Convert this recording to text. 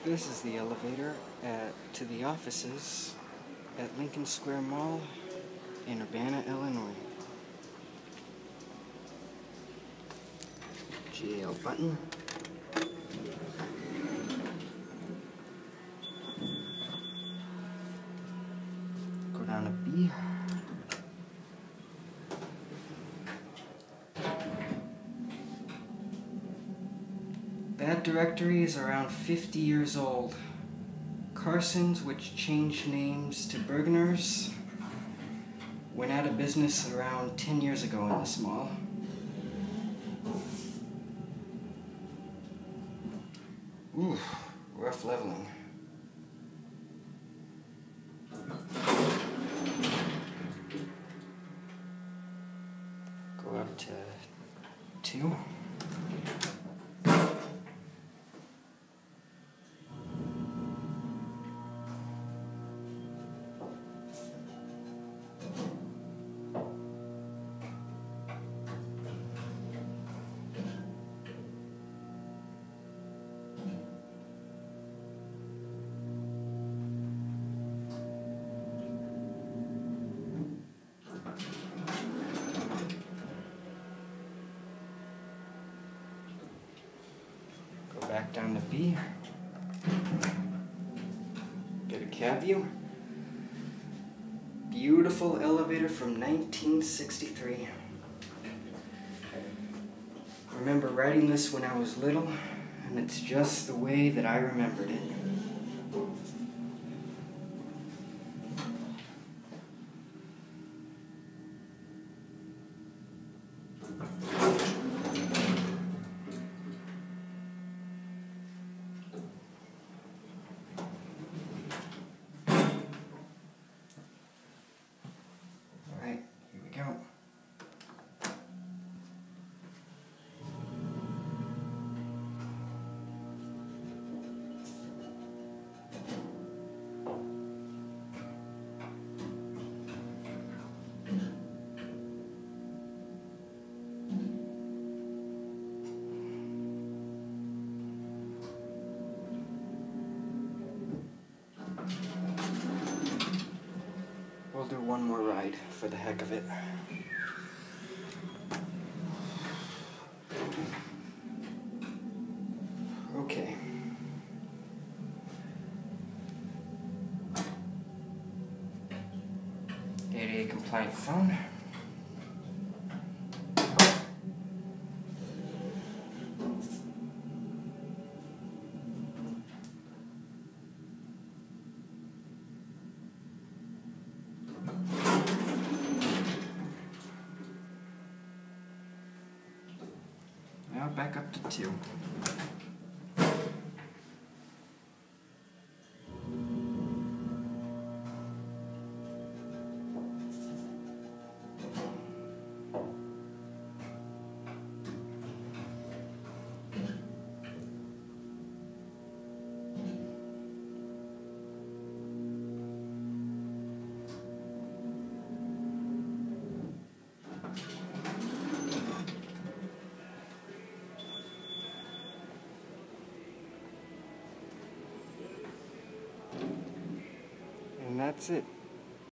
This is the elevator to the offices at Lincoln Square Mall in Urbana, Illinois. GL button. Go down to B. That directory is around 50 years old. Carson's, which changed names to Bergener's, went out of business around 10 years ago in this mall. Ooh, rough leveling. Go up to 2. Back down to B. Get a cab view. Beautiful elevator from 1963. I remember riding this when I was little, and it's just the way that I remembered it. We'll do one more ride for the heck of it. Okay. ADA compliant phone. Now back up to 2. And that's it.